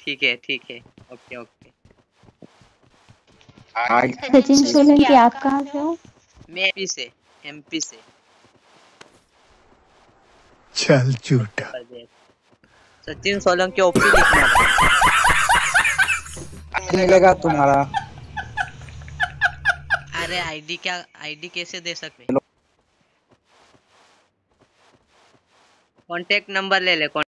ठीक है ठीक है, ओके ओके। सचिन सोलंकी, आप कहाँ से हो? मैं एमपी से। चल झूठा। सचिन सोलंकी ओपी लिखना मिलेगा तुम्हारा। अरे आईडी कैसे दे सकते? कांटेक्ट नंबर ले ले।